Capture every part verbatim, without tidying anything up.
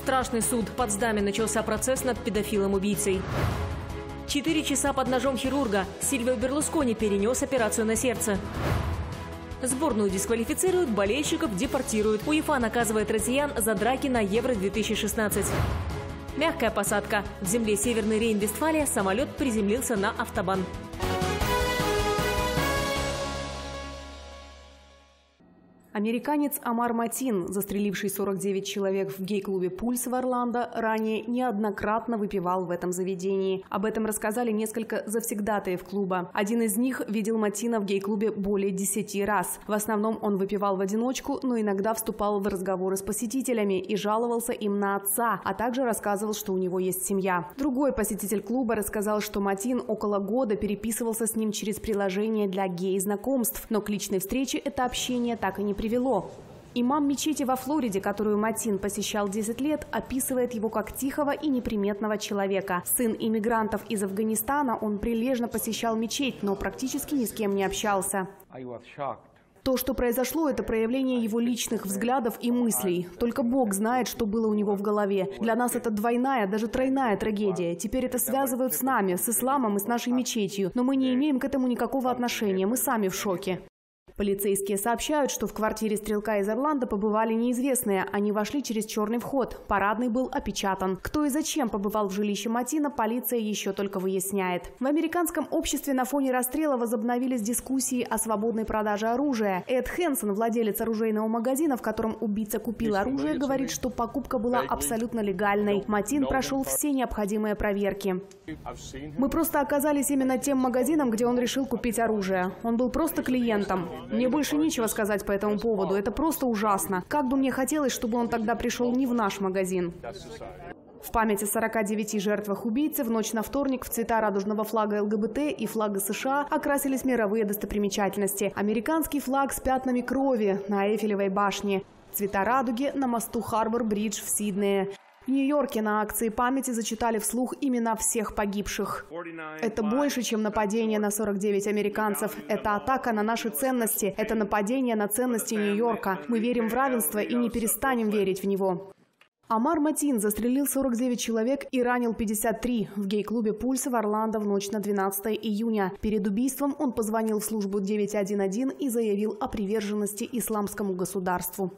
Страшный суд. В Потсдаме начался процесс над педофилом-убийцей. Четыре часа под ножом хирурга. Сильвио Берлускони перенес операцию на сердце. Сборную дисквалифицируют, болельщиков депортируют. УЕФА наказывает россиян за драки на Евро две тысячи шестнадцать. Мягкая посадка. В земле Северной Рейн-Вестфалия самолет приземлился на автобан. Американец Амар Матин, застреливший сорок девять человек в гей-клубе «Пульс» в Орландо, ранее неоднократно выпивал в этом заведении. Об этом рассказали несколько завсегдатаев клуба. Один из них видел Матина в гей-клубе более десяти раз. В основном он выпивал в одиночку, но иногда вступал в разговоры с посетителями и жаловался им на отца, а также рассказывал, что у него есть семья. Другой посетитель клуба рассказал, что Матин около года переписывался с ним через приложение для гей-знакомств, но к личной встрече это общение так и не привело. Имам мечети во Флориде, которую Матин посещал десять лет, описывает его как тихого и неприметного человека. Сын иммигрантов из Афганистана, он прилежно посещал мечеть, но практически ни с кем не общался. То, что произошло, это проявление его личных взглядов и мыслей. Только Бог знает, что было у него в голове. Для нас это двойная, даже тройная трагедия. Теперь это связывают с нами, с исламом и с нашей мечетью. Но мы не имеем к этому никакого отношения, мы сами в шоке. Полицейские сообщают, что в квартире стрелка из Орландо побывали неизвестные. Они вошли через черный вход. Парадный был опечатан. Кто и зачем побывал в жилище Матина, полиция еще только выясняет. В американском обществе на фоне расстрела возобновились дискуссии о свободной продаже оружия. Эд Хэнсон, владелец оружейного магазина, в котором убийца купил оружие, говорит, что покупка была абсолютно легальной. Матин прошел все необходимые проверки. Мы просто оказались именно тем магазином, где он решил купить оружие. Он был просто клиентом. Мне больше нечего сказать по этому поводу. Это просто ужасно. Как бы мне хотелось, чтобы он тогда пришел не в наш магазин. В память о сорока девяти жертвах убийцы в ночь на вторник в цвета радужного флага ЛГБТ и флага США окрасились мировые достопримечательности. Американский флаг с пятнами крови на Эйфелевой башне. Цвета радуги на мосту Харбор-Бридж в Сиднее. В Нью-Йорке на акции памяти зачитали вслух имена всех погибших. Это больше, чем нападение на сорок девять американцев. Это атака на наши ценности. Это нападение на ценности Нью-Йорка. Мы верим в равенство и не перестанем верить в него. Амар Матин застрелил сорок девять человек и ранил пятьдесят три в гей-клубе «Пульс» в Орландо в ночь на двенадцатое июня. Перед убийством он позвонил в службу девять один один и заявил о приверженности исламскому государству.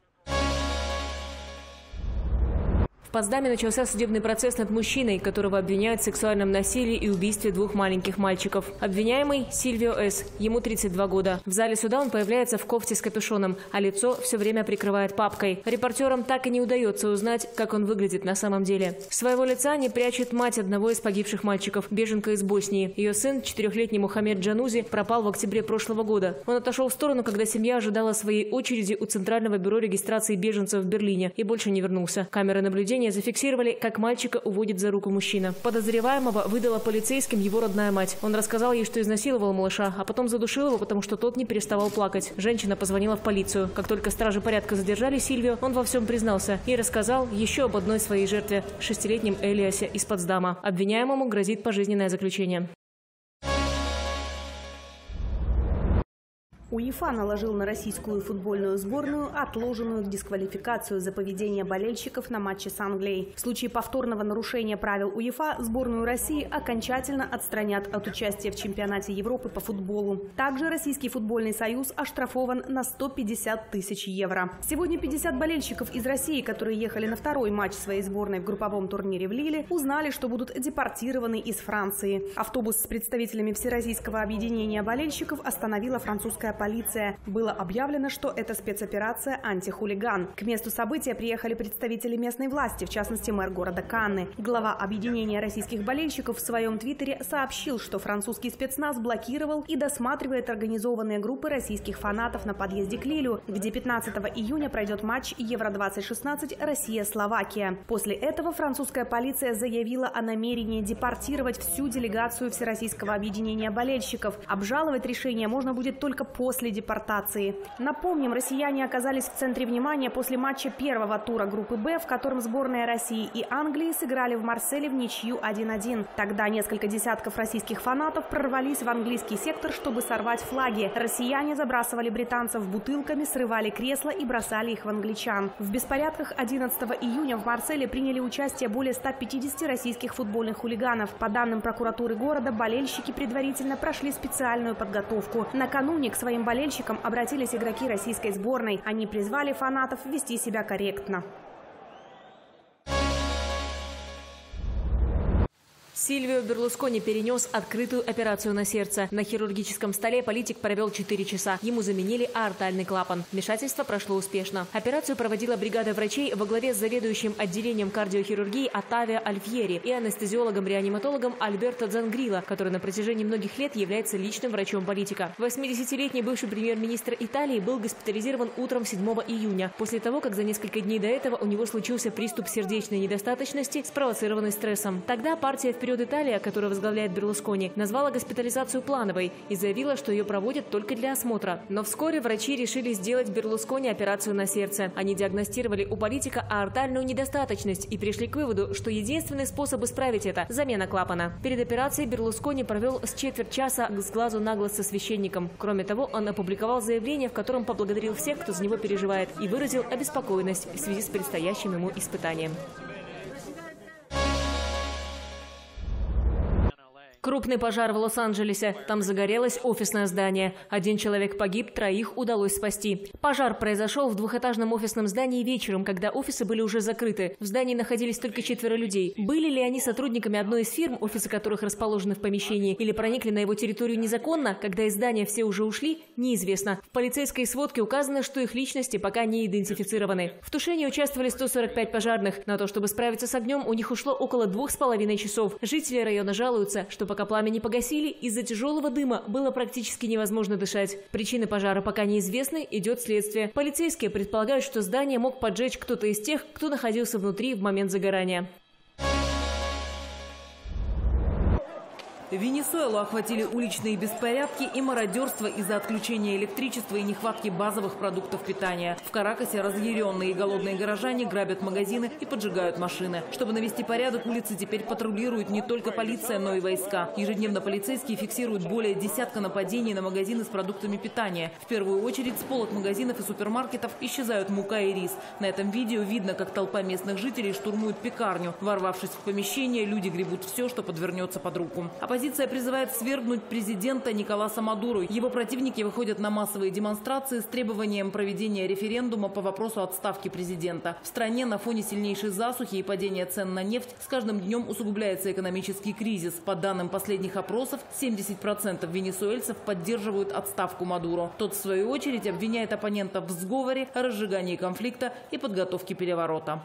В Потсдаме начался судебный процесс над мужчиной, которого обвиняют в сексуальном насилии и убийстве двух маленьких мальчиков. Обвиняемый Сильвио С. Ему тридцать два года. В зале суда он появляется в кофте с капюшоном, а лицо все время прикрывает папкой. Репортерам так и не удается узнать, как он выглядит на самом деле. Своего лица не прячет мать одного из погибших мальчиков, беженка из Боснии. Ее сын, четырехлетний Мухаммед Джанузи, пропал в октябре прошлого года. Он отошел в сторону, когда семья ожидала своей очереди у Центрального бюро регистрации беженцев в Берлине и больше не вернулся. Камеры наблюдения зафиксировали, как мальчика уводит за руку мужчина. Подозреваемого выдала полицейским его родная мать. Он рассказал ей, что изнасиловал малыша, а потом задушил его, потому что тот не переставал плакать. Женщина позвонила в полицию. Как только стражи порядка задержали Сильвио, он во всем признался и рассказал еще об одной своей жертве – шестилетнем Элиасе из Потсдама. Обвиняемому грозит пожизненное заключение. УЕФА наложил на российскую футбольную сборную отложенную дисквалификацию за поведение болельщиков на матче с Англией. В случае повторного нарушения правил УЕФА сборную России окончательно отстранят от участия в чемпионате Европы по футболу. Также Российский футбольный союз оштрафован на сто пятьдесят тысяч евро. Сегодня пятьдесят болельщиков из России, которые ехали на второй матч своей сборной в групповом турнире в Лиле, узнали, что будут депортированы из Франции. Автобус с представителями Всероссийского объединения болельщиков остановила французская полиция. Было объявлено, что это спецоперация «Антихулиган». К месту события приехали представители местной власти, в частности мэр города Канны. Глава объединения российских болельщиков в своем твиттере сообщил, что французский спецназ блокировал и досматривает организованные группы российских фанатов на подъезде к Лилю, где пятнадцатого июня пройдет матч Евро двадцать шестнадцать Россия-Словакия. После этого французская полиция заявила о намерении депортировать всю делегацию Всероссийского объединения болельщиков. Обжаловать решение можно будет только после после депортации. Напомним, россияне оказались в центре внимания после матча первого тура группы «Б», в котором сборная России и Англии сыграли в Марселе в ничью один один. Тогда несколько десятков российских фанатов прорвались в английский сектор, чтобы сорвать флаги. Россияне забрасывали британцев бутылками, срывали кресла и бросали их в англичан. В беспорядках одиннадцатого июня в Марселе приняли участие более ста пятидесяти российских футбольных хулиганов. По данным прокуратуры города, болельщики предварительно прошли специальную подготовку. Накануне к своим болельщикам обратились игроки российской сборной. Они призвали фанатов вести себя корректно. Сильвио Берлускони перенес открытую операцию на сердце. На хирургическом столе политик провел четыре часа. Ему заменили аортальный клапан. Вмешательство прошло успешно. Операцию проводила бригада врачей во главе с заведующим отделением кардиохирургии Оттавио Альфьери и анестезиологом-реаниматологом Альберто Дзангрило, который на протяжении многих лет является личным врачом политика. восьмидесятилетний бывший премьер-министр Италии был госпитализирован утром седьмого июня, после того, как за несколько дней до этого у него случился приступ сердечной недостаточности, спровоцированный стрессом. Тогда партия «Вперед Италия», которую возглавляет Берлускони, назвала госпитализацию плановой и заявила, что ее проводят только для осмотра. Но вскоре врачи решили сделать Берлускони операцию на сердце. Они диагностировали у политика аортальную недостаточность и пришли к выводу, что единственный способ исправить это – замена клапана. Перед операцией Берлускони провел с четверть часа с глазу на глаз со священником. Кроме того, он опубликовал заявление, в котором поблагодарил всех, кто за него переживает, и выразил обеспокоенность в связи с предстоящим ему испытанием. Крупный пожар в Лос-Анджелесе. Там загорелось офисное здание. Один человек погиб, троих удалось спасти. Пожар произошел в двухэтажном офисном здании вечером, когда офисы были уже закрыты. В здании находились только четверо людей. Были ли они сотрудниками одной из фирм, офисы которых расположены в помещении, или проникли на его территорию незаконно, когда из здания все уже ушли, неизвестно. В полицейской сводке указано, что их личности пока не идентифицированы. В тушении участвовали сто сорок пять пожарных. На то, чтобы справиться с огнем, у них ушло около двух с половиной часов. Жители района жалуются, что пока пламя не погасили, из-за тяжелого дыма было практически невозможно дышать. Причины пожара пока неизвестны, идет следствие. Полицейские предполагают, что здание мог поджечь кто-то из тех, кто находился внутри в момент загорания. Венесуэлу охватили уличные беспорядки и мародерство из-за отключения электричества и нехватки базовых продуктов питания. В Каракасе разъяренные и голодные горожане грабят магазины и поджигают машины. Чтобы навести порядок, улицы теперь патрулируют не только полиция, но и войска. Ежедневно полицейские фиксируют более десятка нападений на магазины с продуктами питания. В первую очередь с полок магазинов и супермаркетов исчезают мука и рис. На этом видео видно, как толпа местных жителей штурмует пекарню. Ворвавшись в помещение, люди гребут все, что подвернется под руку. Оппозиция призывает свергнуть президента Николаса Мадуро. Его противники выходят на массовые демонстрации с требованием проведения референдума по вопросу отставки президента. В стране на фоне сильнейшей засухи и падения цен на нефть с каждым днем усугубляется экономический кризис. По данным последних опросов, семьдесят процентов венесуэльцев поддерживают отставку Мадуро. Тот, в свою очередь, обвиняет оппонентов в сговоре, разжигании конфликта и подготовке переворота.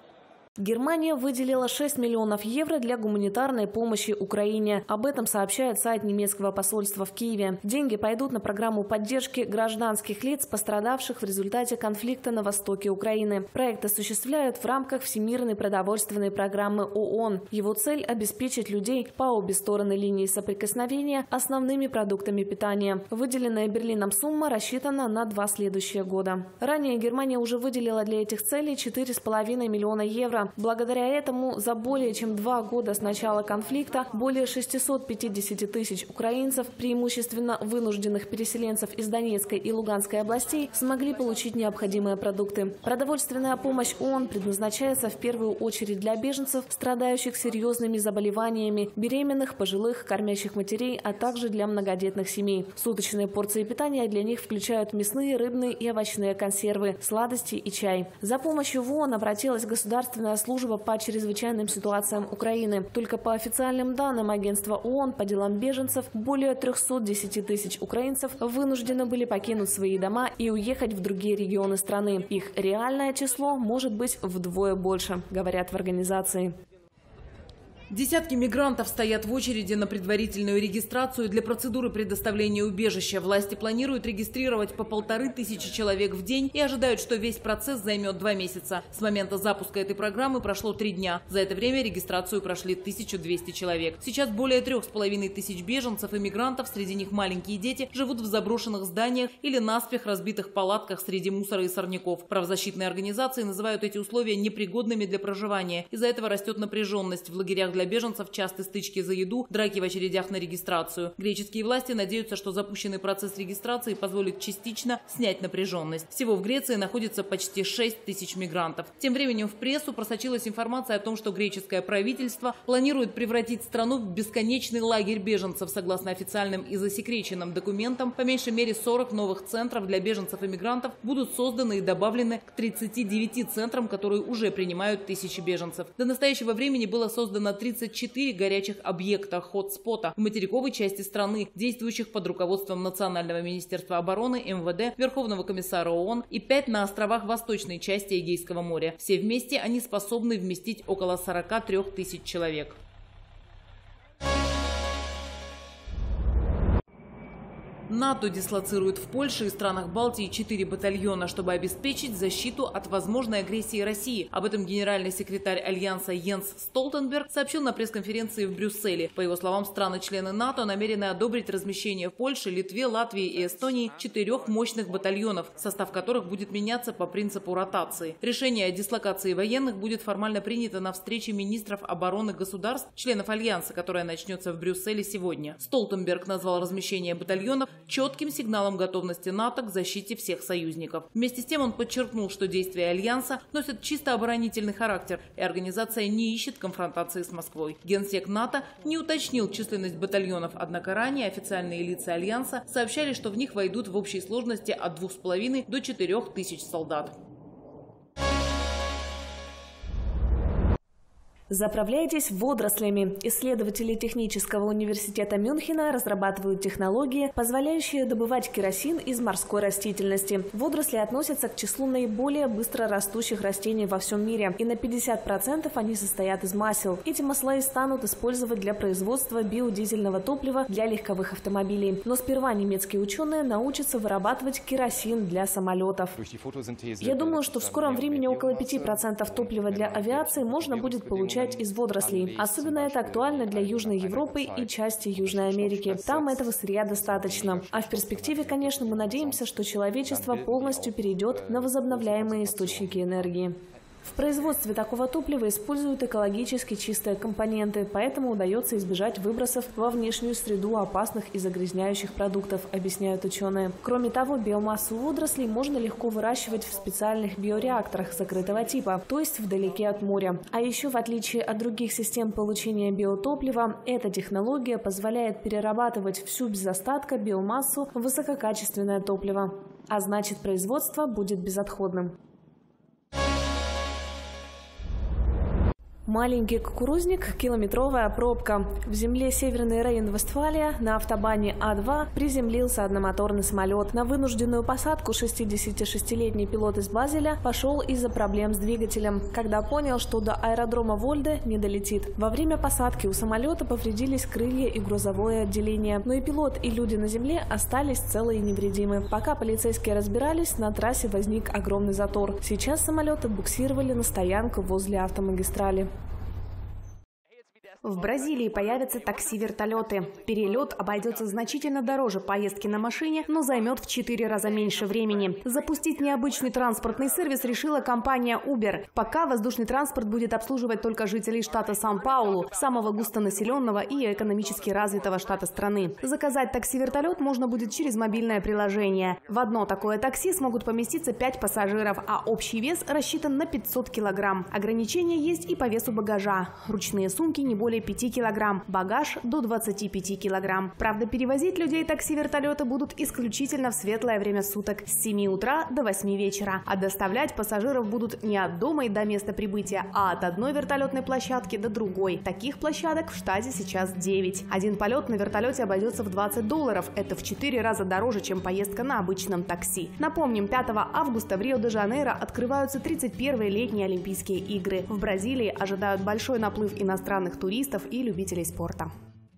Германия выделила шесть миллионов евро для гуманитарной помощи Украине. Об этом сообщает сайт немецкого посольства в Киеве. Деньги пойдут на программу поддержки гражданских лиц, пострадавших в результате конфликта на востоке Украины. Проект осуществляют в рамках Всемирной продовольственной программы ООН. Его цель – обеспечить людей по обе стороны линии соприкосновения основными продуктами питания. Выделенная Берлином сумма рассчитана на два следующие года. Ранее Германия уже выделила для этих целей четыре с половиной миллиона евро. Благодаря этому за более чем два года с начала конфликта более шестисот пятидесяти тысяч украинцев, преимущественно вынужденных переселенцев из Донецкой и Луганской областей, смогли получить необходимые продукты. Продовольственная помощь ООН предназначается в первую очередь для беженцев, страдающих серьезными заболеваниями, беременных, пожилых, кормящих матерей, а также для многодетных семей. Суточные порции питания для них включают мясные, рыбные и овощные консервы, сладости и чай. За помощью в ООН обратилась государственная служба по чрезвычайным ситуациям Украины. Только по официальным данным агентства ООН по делам беженцев более трёхсот десяти тысяч украинцев вынуждены были покинуть свои дома и уехать в другие регионы страны. Их реальное число может быть вдвое больше, говорят в организации. Десятки мигрантов стоят в очереди на предварительную регистрацию для процедуры предоставления убежища. Власти планируют регистрировать по полторы тысячи человек в день и ожидают, что весь процесс займет два месяца. С момента запуска этой программы прошло три дня. За это время регистрацию прошли тысяча двести человек. Сейчас более трех с половиной тысяч беженцев и мигрантов, среди них маленькие дети, живут в заброшенных зданиях или наспех разбитых палатках среди мусора и сорняков. Правозащитные организации называют эти условия непригодными для проживания. Из-за этого растет напряженность в лагерях для беженцев, частые стычки за еду, драки в очередях на регистрацию. Греческие власти надеются, что запущенный процесс регистрации позволит частично снять напряженность. Всего в Греции находится почти шесть тысяч мигрантов. Тем временем в прессу просочилась информация о том, что греческое правительство планирует превратить страну в бесконечный лагерь беженцев. Согласно официальным и засекреченным документам, по меньшей мере сорок новых центров для беженцев и мигрантов будут созданы и добавлены к тридцати девяти центрам, которые уже принимают тысячи беженцев. До настоящего времени было создано тридцать четыре горячих объекта хотспота в материковой части страны, действующих под руководством Национального министерства обороны, эм вэ дэ, Верховного комиссара ООН, и пять на островах восточной части Эгейского моря. Все вместе они способны вместить около сорока трёх тысяч человек. НАТО дислоцирует в Польше и странах Балтии четыре батальона, чтобы обеспечить защиту от возможной агрессии России. Об этом генеральный секретарь Альянса Йенс Столтенберг сообщил на пресс-конференции в Брюсселе. По его словам, страны-члены НАТО намерены одобрить размещение в Польше, Литве, Латвии и Эстонии четырех мощных батальонов, состав которых будет меняться по принципу ротации. Решение о дислокации военных будет формально принято на встрече министров обороны государств, членов Альянса, которая начнется в Брюсселе сегодня. Столтенберг назвал размещение батальонов четким сигналом готовности НАТО к защите всех союзников. Вместе с тем он подчеркнул, что действия Альянса носят чисто оборонительный характер, и организация не ищет конфронтации с Москвой. Генсек НАТО не уточнил численность батальонов, однако ранее официальные лица Альянса сообщали, что в них войдут в общей сложности от двух с половиной до четырех тысяч солдат. Заправляйтесь водорослями. Исследователи Технического университета Мюнхена разрабатывают технологии, позволяющие добывать керосин из морской растительности. Водоросли относятся к числу наиболее быстро растущих растений во всем мире, и на пятьдесят процентов они состоят из масел. Эти масла и станут использовать для производства биодизельного топлива для легковых автомобилей. Но сперва немецкие ученые научатся вырабатывать керосин для самолетов. Я думаю, что в скором времени около пяти процентов топлива для авиации можно будет получить из водорослей. Особенно это актуально для Южной Европы и части Южной Америки. Там этого сырья достаточно. А в перспективе, конечно, мы надеемся, что человечество полностью перейдет на возобновляемые источники энергии. В производстве такого топлива используют экологически чистые компоненты, поэтому удается избежать выбросов во внешнюю среду опасных и загрязняющих продуктов, объясняют ученые. Кроме того, биомассу водорослей можно легко выращивать в специальных биореакторах закрытого типа, то есть вдалеке от моря. А еще, в отличие от других систем получения биотоплива, эта технология позволяет перерабатывать всю без остатка биомассу в высококачественное топливо. А значит, производство будет безотходным. Маленький кукурузник, километровая пробка. В земле Северный Рейн-Вестфалия на автобане А два приземлился одномоторный самолет. На вынужденную посадку шестидесятишестилетний пилот из Базеля пошел из-за проблем с двигателем, когда понял, что до аэродрома Вольде не долетит. Во время посадки у самолета повредились крылья и грузовое отделение, но и пилот, и люди на земле остались целы и невредимы. Пока полицейские разбирались, на трассе возник огромный затор. Сейчас самолет отбуксировали на стоянку возле автомагистрали. В Бразилии появятся такси-вертолеты. Перелет обойдется значительно дороже поездки на машине, но займет в четыре раза меньше времени. Запустить необычный транспортный сервис решила компания Uber. Пока воздушный транспорт будет обслуживать только жителей штата Сан-Паулу, самого густонаселенного и экономически развитого штата страны. Заказать такси-вертолет можно будет через мобильное приложение. В одно такое такси смогут поместиться пять пассажиров, а общий вес рассчитан на пятьсот килограмм. Ограничения есть и по весу багажа. Ручные сумки не более пяти килограмм, багаж до двадцати пяти килограмм. Правда, перевозить людей такси-вертолеты будут исключительно в светлое время суток с семи утра до восьми вечера. А доставлять пассажиров будут не от дома и до места прибытия, а от одной вертолетной площадки до другой. Таких площадок в штате сейчас девять. Один полет на вертолете обойдется в двадцать долларов. Это в четыре раза дороже, чем поездка на обычном такси. Напомним, пятого августа в Рио-де-Жанейро открываются тридцать первые летние Олимпийские игры. В Бразилии ожидают большой наплыв иностранных туристов туристов и любителей спорта.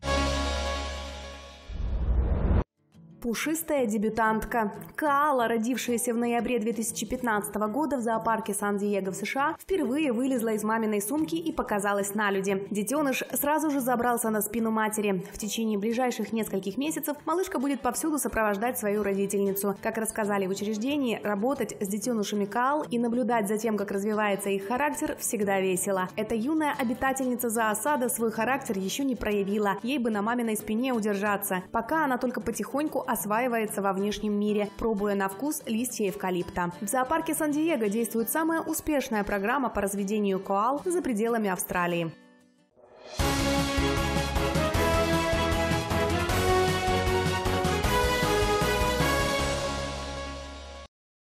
Пушистая дебютантка. Коала, родившаяся в ноябре две тысячи пятнадцатого года в зоопарке Сан-Диего в США, впервые вылезла из маминой сумки и показалась на люди. Детеныш сразу же забрался на спину матери. В течение ближайших нескольких месяцев малышка будет повсюду сопровождать свою родительницу. Как рассказали в учреждении, работать с детенышами коал и наблюдать за тем, как развивается их характер, всегда весело. Эта юная обитательница зоосада свой характер еще не проявила. Ей бы на маминой спине удержаться. Пока она только потихоньку осваивается во внешнем мире, пробуя на вкус листья эвкалипта. В зоопарке Сан-Диего действует самая успешная программа по разведению коал за пределами Австралии.